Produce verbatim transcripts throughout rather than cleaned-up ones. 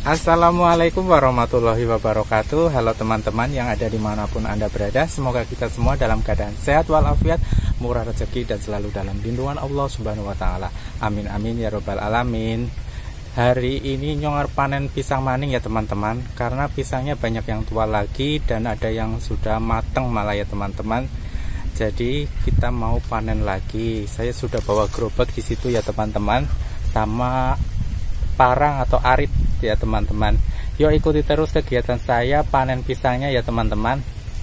Assalamualaikum warahmatullahi wabarakatuh. Halo teman-teman yang ada dimanapun Anda berada. Semoga kita semua dalam keadaan sehat walafiat, murah rezeki, dan selalu dalam lindungan Allah Subhanahu wa Ta'ala. Amin amin ya robbal alamin. Hari ini nyongar panen pisang maning ya teman-teman, karena pisangnya banyak yang tua lagi dan ada yang sudah mateng malah ya teman-teman. Jadi kita mau panen lagi. Saya sudah bawa gerobak di situ ya teman-teman, sama parang atau arit ya teman-teman. Yuk ikuti terus kegiatan saya panen pisangnya ya teman-teman.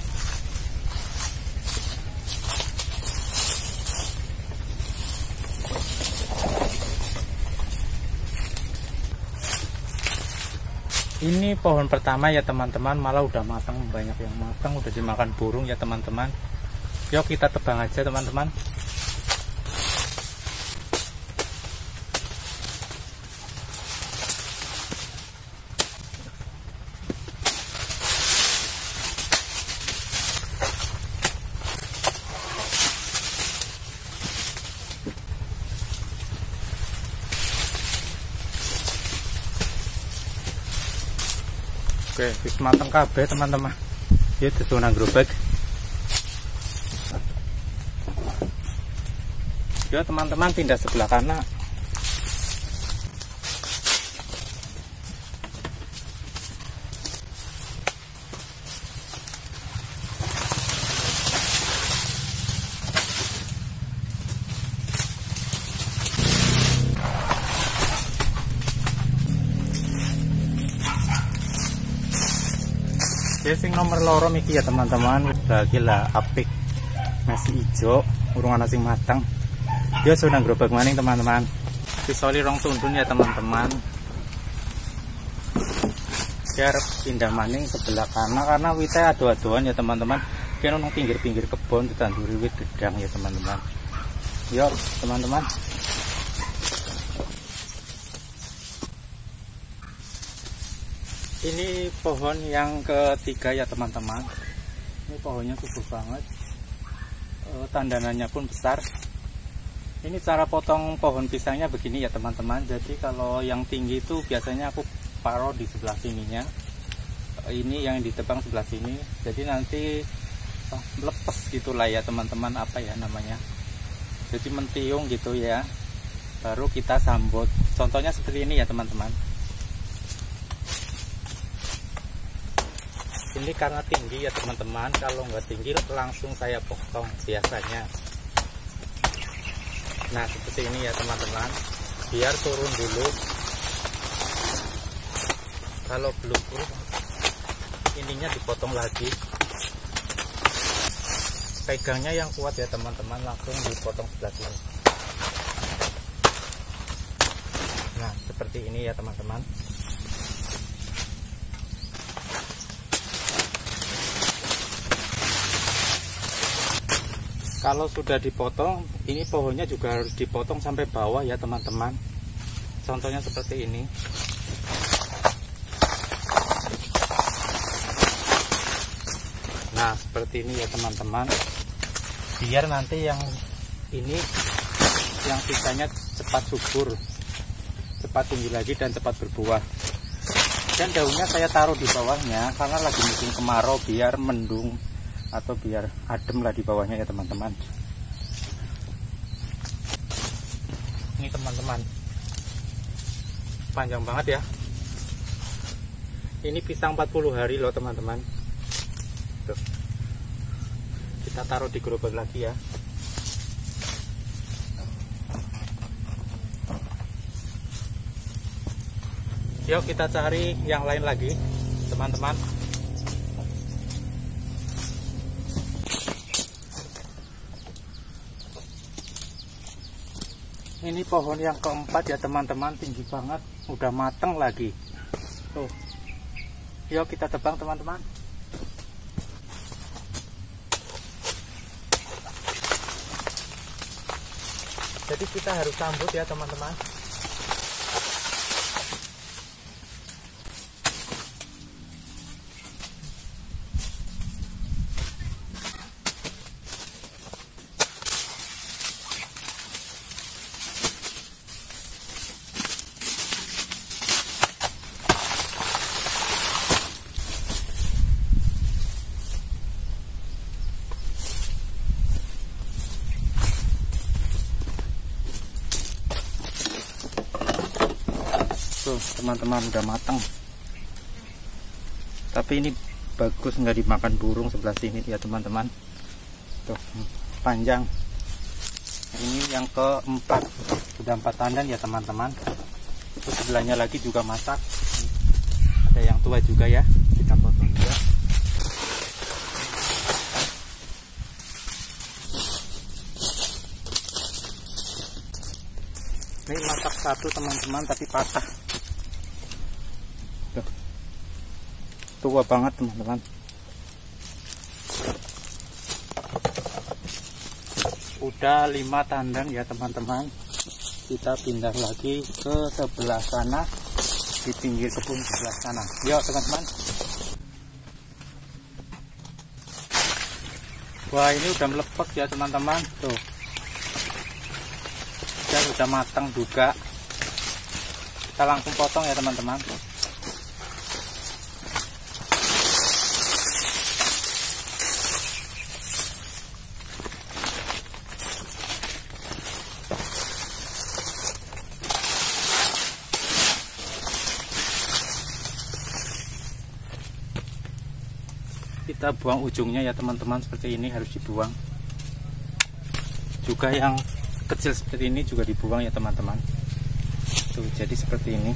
Ini pohon pertama ya teman-teman, malah udah matang, banyak yang matang, udah dimakan burung ya teman-teman. Yuk kita tebang aja teman-teman. Oke, wis mateng kabeh teman-teman. Yuk disunan gerobak. Yuk teman-teman pindah sebelah kanan. Sing nomor loro miki ya teman-teman, udah gila apik, masih hijau, urung ana sing matang. Dia sudah gerobak maning teman-teman. Pisoli rong tundun ya teman-teman. Biar pindah maning sebelah kanan karena witnya adu-aduan ya teman-teman. Kan nang pinggir-pinggir kebon ditanduri wit gedang ya teman-teman. Yuk teman-teman. Ini pohon yang ketiga ya teman-teman. Ini pohonnya subur banget, e, tandanannya pun besar. Ini cara potong pohon pisangnya begini ya teman-teman. Jadi kalau yang tinggi itu biasanya aku paro di sebelah sininya, e, ini yang ditebang sebelah sini. Jadi nanti oh, lepas gitulah ya teman-teman, apa ya namanya, jadi mentiung gitu ya. Baru kita sambut. Contohnya seperti ini ya teman-teman. Ini karena tinggi ya teman-teman, kalau nggak tinggi langsung saya potong biasanya. Nah seperti ini ya teman-teman, biar turun dulu. Kalau belum turun, ininya dipotong lagi. Pegangnya yang kuat ya teman-teman, langsung dipotong sebelah sini. Nah seperti ini ya teman-teman. Kalau sudah dipotong, ini pohonnya juga harus dipotong sampai bawah ya teman-teman. Contohnya seperti ini. Nah seperti ini ya teman-teman. Biar nanti yang ini, yang sisanya cepat subur, cepat tinggi lagi dan cepat berbuah. Dan daunnya saya taruh di bawahnya karena lagi musim kemarau, biar mendung atau biar adem lah di bawahnya ya teman-teman. Ini teman-teman, panjang banget ya. Ini pisang empat puluh hari loh teman-teman. Tuh. Kita taruh di gerobak lagi ya. Yuk kita cari yang lain lagi teman-teman. Ini pohon yang keempat ya teman-teman, tinggi banget, udah mateng lagi. Tuh. Yuk kita tebang teman-teman. Jadi kita harus sambut ya teman-teman. tuh teman-teman udah matang, tapi ini bagus nggak dimakan burung sebelah sini ya teman-teman. Tuh panjang. Ini yang keempat, sudah empat tandan ya teman-teman. Terus sebelahnya lagi juga masak, ada yang tua juga ya, kita potong juga. Ini masak satu teman-teman, tapi patah. Tuh. Tua banget teman-teman. Udah lima tandan ya teman-teman. Kita pindah lagi ke sebelah sana, di pinggir kebun sebelah sana. Yuk teman-teman. Wah, ini udah melepek ya teman-teman. Tuh, dan udah matang juga. Kita langsung potong ya teman-teman. Kita buang ujungnya ya teman-teman, seperti ini harus dibuang. Juga yang kecil seperti ini juga dibuang ya teman-teman. Tuh, jadi seperti ini.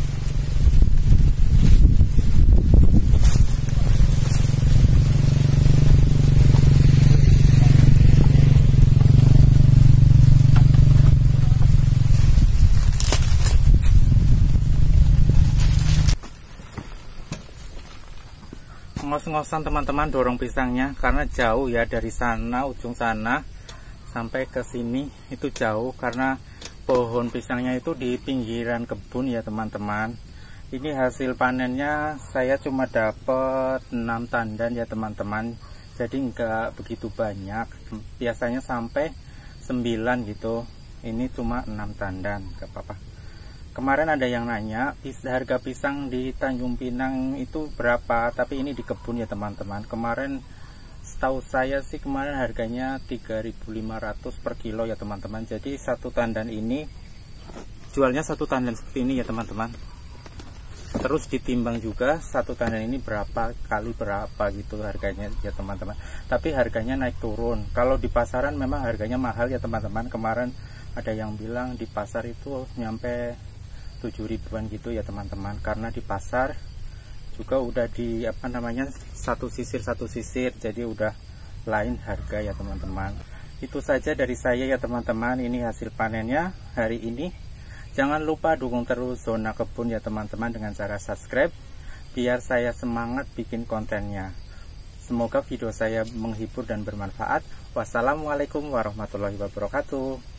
Ngos-ngosan teman-teman dorong pisangnya, karena jauh ya dari sana, ujung sana sampai ke sini itu jauh, karena pohon pisangnya itu di pinggiran kebun ya teman-teman. Ini hasil panennya saya cuma dapat enam tandan ya teman-teman, jadi enggak begitu banyak, biasanya sampai sembilan gitu. Ini cuma enam tandan, enggak apa-apa. Kemarin ada yang nanya harga pisang di Tanjung Pinang itu berapa, tapi ini di kebun ya teman-teman. Kemarin setahu saya sih kemarin harganya tiga ribu lima ratus per kilo ya teman-teman. Jadi satu tandan ini jualnya satu tandan seperti ini ya teman-teman. Terus ditimbang juga satu tandan ini berapa kali berapa gitu harganya ya teman-teman. Tapi harganya naik turun. Kalau di pasaran memang harganya mahal ya teman-teman. Kemarin ada yang bilang di pasar itu nyampe tujuh ribuan gitu ya teman-teman, karena di pasar juga udah di apa namanya satu sisir satu sisir, jadi udah lain harga ya teman-teman. Itu saja dari saya ya teman-teman, ini hasil panennya hari ini. Jangan lupa dukung terus Zona Kebun ya teman-teman dengan cara subscribe, biar saya semangat bikin kontennya. Semoga video saya menghibur dan bermanfaat. Wassalamualaikum warahmatullahi wabarakatuh.